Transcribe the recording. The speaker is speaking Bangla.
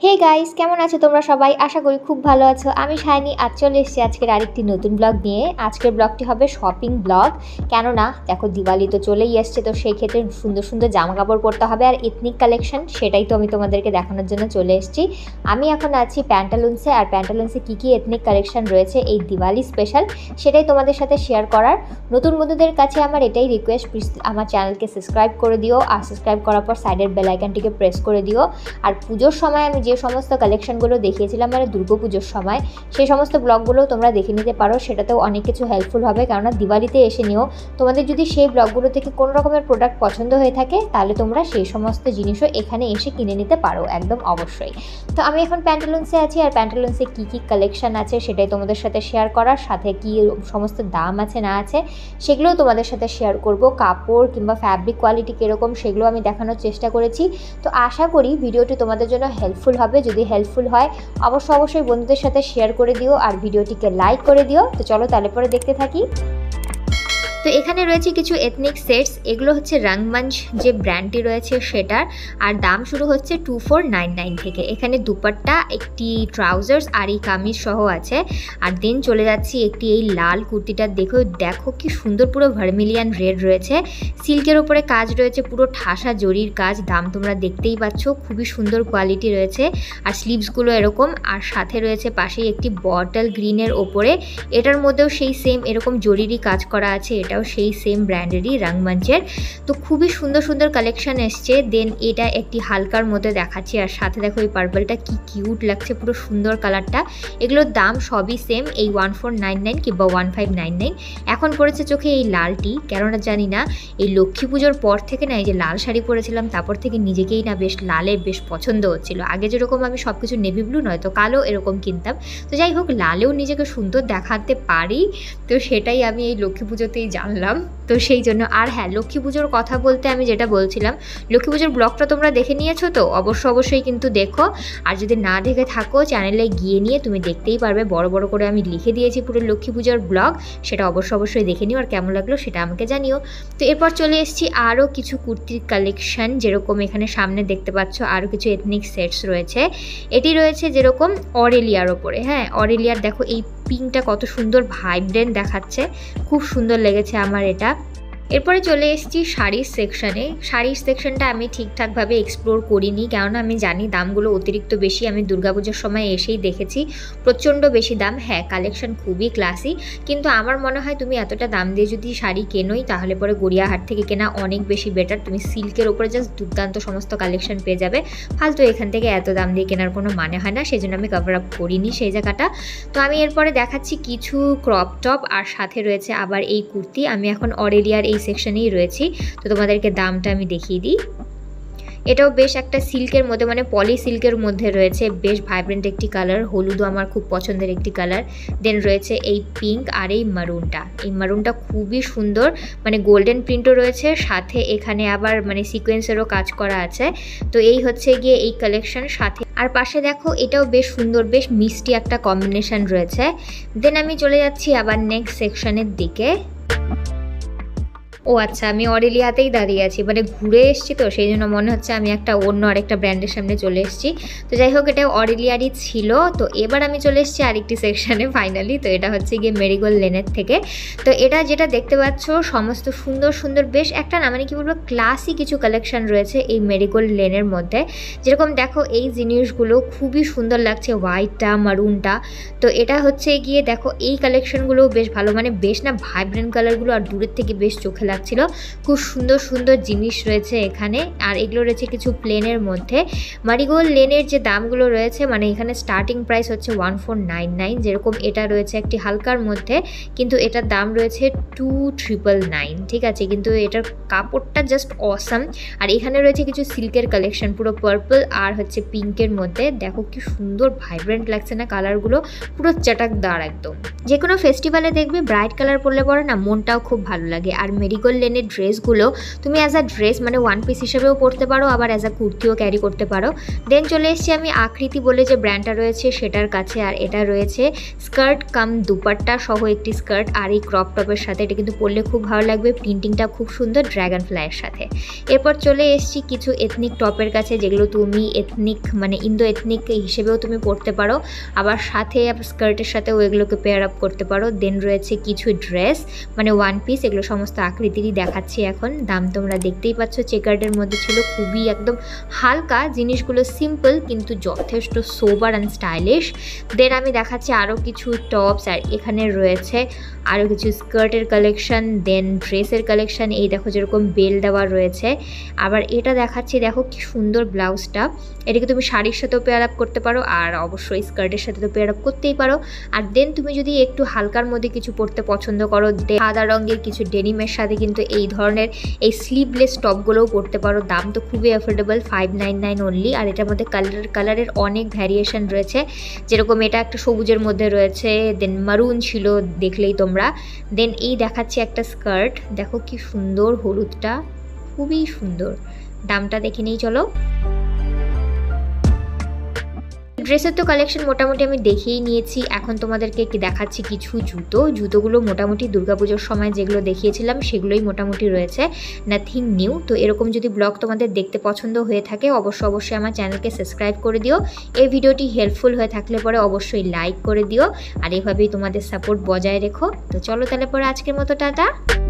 হে গাইস, কেমন আছো তোমরা সবাই? আশা করি খুব ভালো আছো। আমি শাইনি আজ চলে এসেছি আজকের আরেকটি নতুন ব্লগ নিয়ে। আজকের ব্লগটি হবে শপিং ব্লগ। কেননা দেখো দিওয়ালি তো চলেই আসছে, তো সেই ক্ষেত্রে সুন্দর সুন্দর জামা কাপড় পরতে হবে আর এথনিক কালেকশন, সেটাই তো আমি তোমাদেরকে দেখানোর জন্য চলে এসেছি। আমি এখন আছি প্যান্টালুন্সে, আর প্যান্টালুন্সে কী কী এথনিক কালেকশন রয়েছে এই দিওয়ালি স্পেশাল সেটাই তোমাদের সাথে শেয়ার করার। নতুন বন্ধুদের কাছে আমার এটাই রিকোয়েস্ট, প্লিজ আমার চ্যানেলকে সাবস্ক্রাইব করে দিও, আর সাবস্ক্রাইব করার পর সাইডের বেল আইকনটিকে প্রেস করে দিও। আর পুজোর সময় আমি যে সমস্ত কালেকশনগুলো দেখিয়েছিলাম মানে দুর্গাপুজোর সময়, সেই সমস্ত ব্লগগুলো তোমরা দেখে নিতে পারো, সেটাতেও অনেক কিছু হেল্পফুল হবে। কেননা দিওয়ালিতে এসে নিও, তোমাদের যদি সেই ব্লগগুলো থেকে কোনো রকমের প্রোডাক্ট পছন্দ হয়ে থাকে তাহলে তোমরা সেই সমস্ত জিনিসও এখানে এসে কিনে নিতে পারো একদম অবশ্যই। তো আমি এখন প্যান্টালুন্সে আছি, আর প্যান্টালুন্সে কী কী কালেকশন আছে সেটাই তোমাদের সাথে শেয়ার করার, সাথে কী সমস্ত দাম আছে না আছে সেগুলোও তোমাদের সাথে শেয়ার করব। কাপড় কিংবা ফ্যাব্রিক কোয়ালিটি কীরকম সেগুলো আমি দেখানোর চেষ্টা করেছি। তো আশা করি ভিডিওটি তোমাদের জন্য হেল্পফুল হবে। যদি হেল্পফুল হয় অবশ্যই বন্ধুদের সাথে শেয়ার করে দিও আর ভিডিওটিকে লাইক করে দিও। তো চলো তাহলে পরে দেখতে থাকি। তো এখানে রয়েছে কিছু এথনিক সেটস, এগুলো হচ্ছে রংমঞ্চ যে ব্র্যান্ডটি রয়েছে সেটার, আর দাম শুরু হচ্ছে 2499 থেকে। এখানে দুপাট্টা, একটি ট্রাউজার্স আর এই কামিজ সহ আছে। আর দেন চলে যাচ্ছি একটি এই লাল কুর্তিটার, দেখো কি সুন্দর, পুরো ভার্মিলিয়ান রেড রয়েছে, সিল্কের ওপরে কাজ রয়েছে, পুরো ঠাসা জরির কাজ, দাম তোমরা দেখতেই পাচ্ছ, খুবই সুন্দর কোয়ালিটি রয়েছে। আর স্লিভসগুলো এরকম, আর সাথে রয়েছে পাশেই একটি বটল গ্রিনের ওপরে, এটার মধ্যেও সেই সেম এরকম জরিরই কাজ করা আছে, এটাও সেই সেম ব্র্যান্ডেরই রংমঞ্চের। তো খুবই সুন্দর সুন্দর কালেকশন এসছে। দেন এটা একটি হালকার মধ্যে দেখাচ্ছি, আর সাথে দেখো এই পার্পলটা কি কিউট লাগছে, পুরো সুন্দর কালারটা। এগুলোর দাম সবই সেম, এই 1499 কিংবা 1599। এখন পড়েছে চোখে এই লালটি, কেননা জানি না এই লক্ষ্মী পুজোর পর থেকে না এই যে লাল শাড়ি পরেছিলাম তারপর থেকে নিজেকেই না বেশ লালে বেশ পছন্দ হচ্ছিল। আগে যেরকম আমি সব কিছু নেভি ব্লু নয়তো কালো এরকম কিনতাম, তো যাই হোক লালেও নিজেকে সুন্দর দেখাতে পারি, তো সেটাই আমি এই লক্ষ্মী পুজোতেই জানলাম। তো সেই জন্য, আর হ্যাঁ লক্ষ্মী পুজোর কথা বলতে আমি যেটা বলছিলাম, লক্ষ্মী পুজোর ব্লগটা তোমরা দেখে নিয়েছো তো? অবশ্যই কিন্তু দেখো, আর যদি না দেখে থাকো চ্যানেলে গিয়ে নিয়ে তুমি দেখতেই পারবে, বড় বড় করে আমি লিখে দিয়েছি পুরো লক্ষ্মী পুজোর ব্লগ, সেটা অবশ্যই দেখে নিও, আর কেমন লাগলো সেটা আমাকে জানিও। তো এরপর চলে এসেছি আরও কিছু কুর্তির কালেকশন, যেরকম এখানে সামনে দেখতে পাচ্ছ আরও কিছু এথনিক সেটস রয়েছে। এটি রয়েছে যেরকম অরেলিয়ার ওপরে, হ্যাঁ অরেলিয়ার, দেখো এই পিঙ্কটা কত সুন্দর ভাইব্রেন্ট দেখাচ্ছে, খুব সুন্দর লেগেছে আমার এটা। এরপরে চলে এসেছি শাড়ির সেকশানে। শাড়ির সেকশনটা আমি ঠিকঠাকভাবে এক্সপ্লোর করিনি, কেননা আমি জানি দামগুলো অতিরিক্ত বেশি। আমি দুর্গাপুজোর সময় এসেই দেখেছি প্রচণ্ড বেশি দাম। হ্যাঁ কালেকশন খুবই ক্লাসি, কিন্তু আমার মনে হয় তুমি এতটা দাম দিয়ে যদি শাড়ি কেনোই তাহলে পরে গড়িয়াহাট থেকে কেনা অনেক বেশি বেটার। তুমি সিল্কের ওপরে জাস্ট দুর্দান্ত সমস্ত কালেকশন পেয়ে যাবে, ফালতু এখান থেকে এত দাম দিয়ে কেনার কোনো মানে হয় না, সেই জন্য আমি কভার আপ করিনি সেই জায়গাটা। তো আমি এরপরে দেখাচ্ছি কিছু ক্রপ টপ, আর সাথে রয়েছে আবার এই কুর্তি। আমি এখন অরেলিয়ার এই সেকশনেই রয়েছি, তো তোমাদেরকে দামটা আমি দেখিয়ে দিই। এটাও বেশ একটা সিল্কের মধ্যে, মানে পলি সিল্কের মধ্যে রয়েছে, বেশ ভাইব্রেন্ট একটি কালার, হলুদও আমার খুব পছন্দের একটি কালার। দেন রয়েছে এই পিঙ্ক আর এই মারুনটা খুবই সুন্দর, মানে গোল্ডেন প্রিন্টও রয়েছে, সাথে এখানে আবার মানে সিকোয়েন্সেরও কাজ করা আছে। তো এই হচ্ছে গিয়ে এই কালেকশন, সাথে আর পাশে দেখো এটাও বেশ সুন্দর, বেশ মিষ্টি একটা কম্বিনেশন রয়েছে। দেন আমি চলে যাচ্ছি আবার নেক্সট সেকশনের দিকে। ও আচ্ছা, আমি অরেলিয়াতেই দাঁড়িয়ে আছি, মানে ঘুরে এসেছি তো সেই জন্য মনে হচ্ছে আমি একটা অন্য আরেকটা ব্র্যান্ডের সামনে চলে এসেছি। তো যাই হোক এটা অরেলিয়ারই ছিল। তো এবার আমি চলে এসেছি আরেকটি সেকশানে ফাইনালি, তো এটা হচ্ছে গিয়ে মেরিগোল্ড লেনের থেকে। তো এটা যেটা দেখতে পাচ্ছ সমস্ত সুন্দর সুন্দর বেশ একটা না মানে কি বলবো ক্লাসি কিছু কালেকশন রয়েছে এই মেরিগোল্ড লেনের মধ্যে। যেরকম দেখো এই জিনিসগুলো খুবই সুন্দর লাগছে, হোয়াইটটা মারুনটা। তো এটা হচ্ছে গিয়ে দেখো এই কালেকশনগুলো বেশ ভালো, মানে বেশ না ভাইব্রেন্ট কালারগুলো, আর দূরের থেকে বেশ চোখে লাগছিল, খুব সুন্দর সুন্দর জিনিস রয়েছে এখানে। আর এগুলো রয়েছে কিছু প্লেনের মধ্যে। মেরিগোল্ড লেনের যে দামগুলো রয়েছে, মানে এখানে স্টার্টিং প্রাইস হচ্ছে 1499, যেরকম এটা রয়েছে একটি হালকার মধ্যে, কিন্তু এটার দাম রয়েছে 2999, ঠিক আছে, কিন্তু এটার কাপড়টা জাস্ট অসাম। আর এখানে রয়েছে কিছু সিল্কের কালেকশন, পুরো পার্পল আর হচ্ছে পিঙ্কের মধ্যে, দেখো কি সুন্দর ভাইব্রেন্ট লাগছে না কালারগুলো, পুরো চটাকদার একদম। যে কোনো ফেস্টিভ্যালে দেখবে ব্রাইট কালার পরলে পরে না মনটাও খুব ভালো লাগে। আর মেরিগোল্ড ইগল লেনের ড্রেসগুলো তুমি অ্যাজ আ ড্রেস মানে ওয়ান পিস হিসেবেও পরতে পারো, আবার অ্যাজ আ কুর্তিও ক্যারি করতে পারো। দেন চলে এসেছি আমি আকৃতি বলে যে ব্র্যান্ডটা রয়েছে সেটার কাছে, আর এটা রয়েছে স্কার্ট কাম দুপাট্টা সহ একটি স্কার্ট, আর এই ক্রপ টপের সাথে এটা কিন্তু পরলে খুব ভালো লাগবে, প্রিন্টিংটা খুব সুন্দর ড্র্যাগন ফ্লাইয়ের সাথে। এরপর চলে এসেছি কিছু এথনিক টপের কাছে, যেগুলো তুমি এথনিক মানে ইন্দো এথনিক হিসেবেও তুমি পরতে পারো, আবার সাথে স্কার্টের সাথেও এগুলোকে পেয়ার আপ করতে পারো। দেন রয়েছে কিছু ড্রেস মানে ওয়ান পিস, এগুলো সমস্ত আকৃতিরই দেখাচ্ছি এখন। দাম তোমরা দেখতেই পাচ্ছ, চেকার্ডের মধ্যে ছিল, খুবই একদম হালকা, জিনিসগুলো সিম্পল কিন্তু যথেষ্ট সোবার অ্যান্ড স্টাইলিশ। দেন আমি দেখাচ্ছি আরও কিছু টপস, আর এখানে রয়েছে আরও কিছু স্কার্টের কালেকশন, দেন ড্রেসের কালেকশন। এই দেখো যেরকম বেল দেওয়া রয়েছে। আবার এটা দেখাচ্ছি, দেখো কি সুন্দর ব্লাউজটা, এটাকে তুমি শাড়ির সাথেও পেয়ার আপ করতে পারো, আর অবশ্যই স্কার্টের সাথে তো পেয়ার আপ করতেই পারো। আর দেন তুমি যদি একটু হালকার মধ্যে কিছু পরতে পছন্দ করো, সাদা রঙের কিছু ডেনিমের সাথে কিন্তু এই ধরনের এই স্লিভলেস টপগুলোও পরতে পারো। দাম তো খুবই অ্যাফোর্ডেবল, 599 অনলি। আর এটার মধ্যে কালারের অনেক ভ্যারিয়েশন রয়েছে, যেরকম এটা একটা সবুজের মধ্যে রয়েছে, দেন মারুন ছিল দেখলেই তোমরা। দেন এই দেখাচ্ছি একটা স্কার্ট, দেখো কি সুন্দর, হলুদটা খুবই সুন্দর। দামটা দেখে নেই চলো। ড্রেসের তো কালেকশন মোটামুটি আমি দেখেই নিয়েছি, এখন তোমাদেরকে কি দেখাচ্ছি কিছু জুতোগুলো মোটামুটি দুর্গাপুজোর সময় যেগুলো দেখিয়েছিলাম সেগুলোই মোটামুটি রয়েছে, নাথিং নিউ। তো এরকম যদি ব্লগ তোমাদের দেখতে পছন্দ হয়ে থাকে অবশ্যই আমার চ্যানেলকে সাবস্ক্রাইব করে দিও। এই ভিডিওটি হেল্পফুল হয়ে থাকলে পরে অবশ্যই লাইক করে দিও, আর এভাবেই তোমাদের সাপোর্ট বজায় রেখো। তো চলো তাহলে পরে আজকের মতো টাটা।